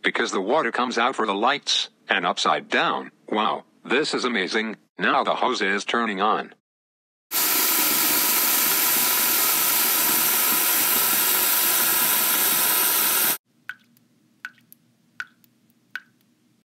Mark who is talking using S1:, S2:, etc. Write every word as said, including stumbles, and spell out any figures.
S1: because the water comes out for the lights, and upside down. Wow, this is amazing. Now the hose is turning on.